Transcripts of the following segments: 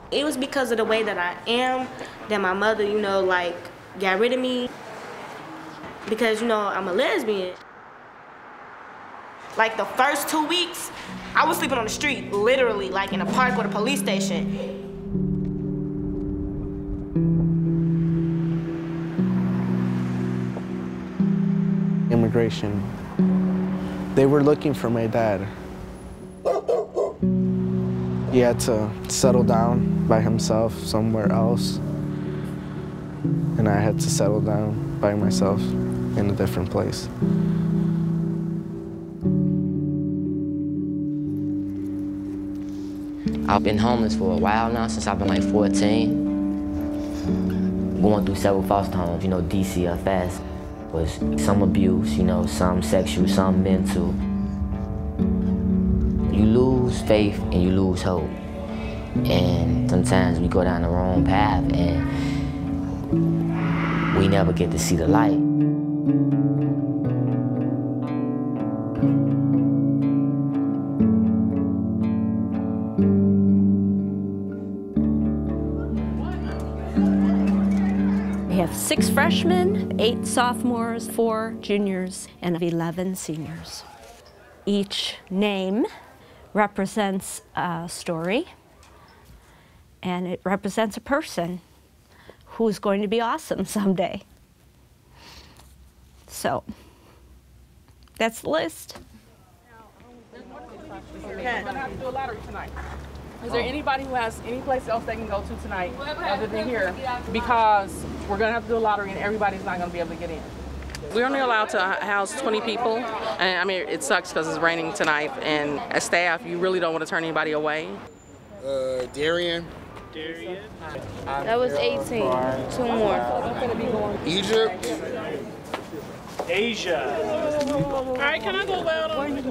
It was because of the way that I am that my mother, you know, like, got rid of me because, you know, I'm a lesbian. Like, the first 2 weeks, I was sleeping on the street, literally, like in a park or the police station. Immigration. They were looking for my dad. He had to settle down by himself somewhere else, and I had to settle down by myself in a different place. I've been homeless for a while now, since I've been like 14. Going through several foster homes, you know, DCFS. Was some abuse, you know, some sexual, some mental. You lose faith and you lose hope. And sometimes we go down the wrong path and we never get to see the light. We have 6 freshmen, 8 sophomores, 4 juniors, and 11 seniors. Each name represents a story, and it represents a person who's going to be awesome someday. So, that's the list. We're gonna have to do a lottery tonight. Is there anybody who has any place else they can go to tonight other than here? Because we're gonna have to do a lottery and everybody's not gonna be able to get in. We're only allowed to house 20 people, and I mean, it sucks because it's raining tonight, and as staff, you really don't want to turn anybody away. Darian. That was 18, 2 more. Egypt. Asia. All right, can I go well?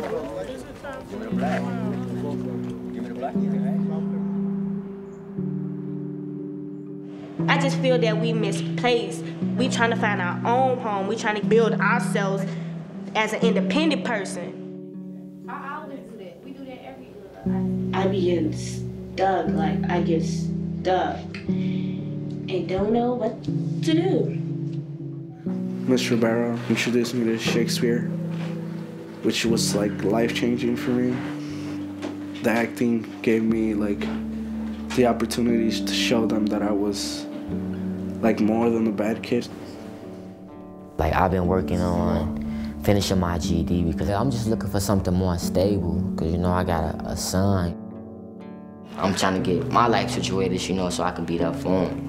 I just feel that we misplaced. We trying to find our own home. We trying to build ourselves as an independent person. I always do that. We do that every year. I be getting stuck, like I get stuck and don't know what to do. Mr. Ribeiro introduced me to Shakespeare, which was like life-changing for me. The acting gave me like the opportunities to show them that I was like more than a bad kid. Like, I've been working on finishing my GED because I'm just looking for something more stable, because, you know, I got a son. I'm trying to get my life situated, you know, so I can be there for him.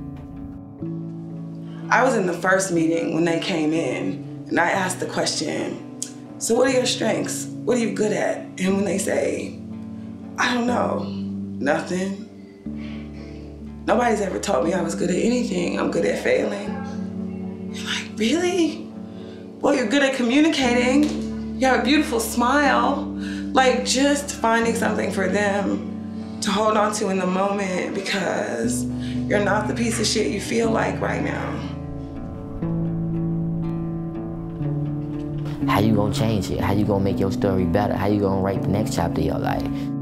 I was in the first meeting when they came in, and I asked the question, so what are your strengths? What are you good at? And when they say, I don't know, nothing. Nobody's ever told me I was good at anything. I'm good at failing. I'm like, really? Well, you're good at communicating. You have a beautiful smile. Like, just finding something for them to hold on to in the moment, because you're not the piece of shit you feel like right now. How you gonna change it? How you gonna make your story better? How you gonna write the next chapter of your life?